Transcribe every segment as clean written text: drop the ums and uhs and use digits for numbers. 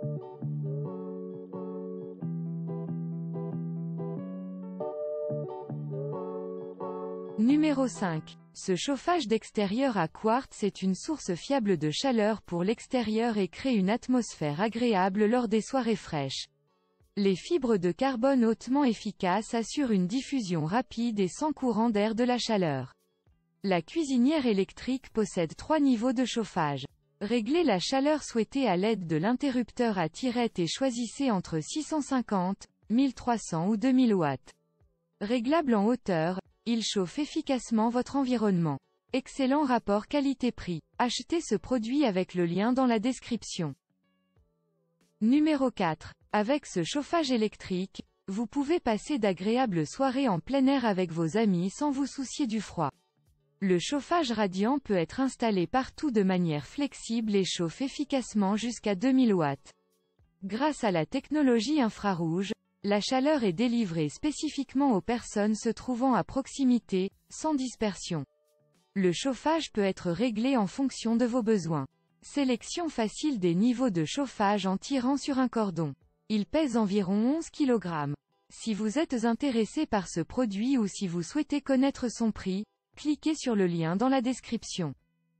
Numéro 5. Ce chauffage d'extérieur à quartz est une source fiable de chaleur pour l'extérieur et crée une atmosphère agréable lors des soirées fraîches. Les fibres de carbone hautement efficaces assurent une diffusion rapide et sans courant d'air de la chaleur. La cuisinière électrique possède 3 niveaux de chauffage. Réglez la chaleur souhaitée à l'aide de l'interrupteur à tirette et choisissez entre 650, 1300 ou 2000 watts. Réglable en hauteur, il chauffe efficacement votre environnement. Excellent rapport qualité-prix. Achetez ce produit avec le lien dans la description. Numéro 4. Avec ce chauffage électrique, vous pouvez passer d'agréables soirées en plein air avec vos amis sans vous soucier du froid. Le chauffage radiant peut être installé partout de manière flexible et chauffe efficacement jusqu'à 2000 watts. Grâce à la technologie infrarouge, la chaleur est délivrée spécifiquement aux personnes se trouvant à proximité, sans dispersion. Le chauffage peut être réglé en fonction de vos besoins. Sélection facile des niveaux de chauffage en tirant sur un cordon. Il pèse environ 11 kg. Si vous êtes intéressé par ce produit ou si vous souhaitez connaître son prix, cliquez sur le lien dans la description.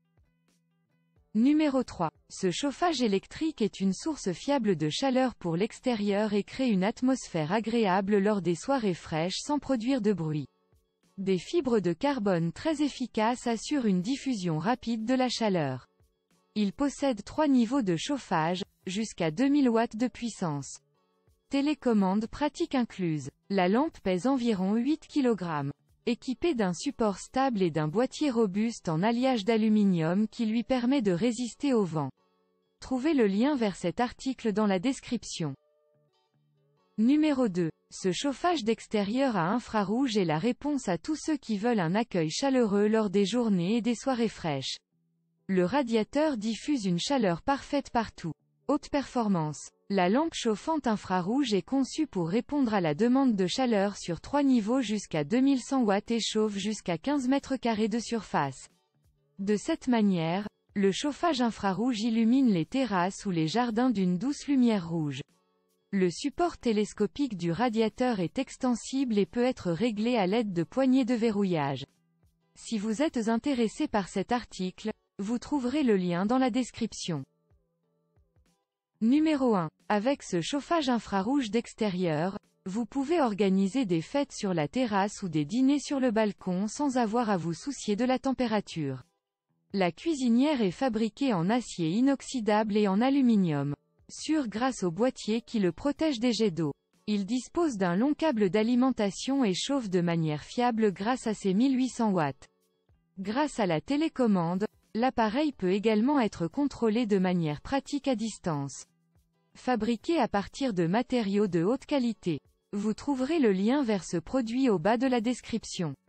Numéro 3. Ce chauffage électrique est une source fiable de chaleur pour l'extérieur et crée une atmosphère agréable lors des soirées fraîches sans produire de bruit. Des fibres de carbone très efficaces assurent une diffusion rapide de la chaleur. Il possède 3 niveaux de chauffage, jusqu'à 2000 watts de puissance. Télécommande pratique incluse. La lampe pèse environ 8 kg. Équipée d'un support stable et d'un boîtier robuste en alliage d'aluminium qui lui permet de résister au vent. Trouvez le lien vers cet article dans la description. Numéro 2. Ce chauffage d'extérieur à infrarouge est la réponse à tous ceux qui veulent un accueil chaleureux lors des journées et des soirées fraîches. Le radiateur diffuse une chaleur parfaite partout. Haute performance. La lampe chauffante infrarouge est conçue pour répondre à la demande de chaleur sur 3 niveaux jusqu'à 2100 watts et chauffe jusqu'à 15 mètres carrés de surface. De cette manière, le chauffage infrarouge illumine les terrasses ou les jardins d'une douce lumière rouge. Le support télescopique du radiateur est extensible et peut être réglé à l'aide de poignées de verrouillage. Si vous êtes intéressé par cet article, vous trouverez le lien dans la description. Numéro 1. Avec ce chauffage infrarouge d'extérieur, vous pouvez organiser des fêtes sur la terrasse ou des dîners sur le balcon sans avoir à vous soucier de la température. La cuisinière est fabriquée en acier inoxydable et en aluminium, sûr grâce au boîtier qui le protège des jets d'eau. Il dispose d'un long câble d'alimentation et chauffe de manière fiable grâce à ses 1800 watts. Grâce à la télécommande, l'appareil peut également être contrôlé de manière pratique à distance. Fabriqué à partir de matériaux de haute qualité. Vous trouverez le lien vers ce produit au bas de la description.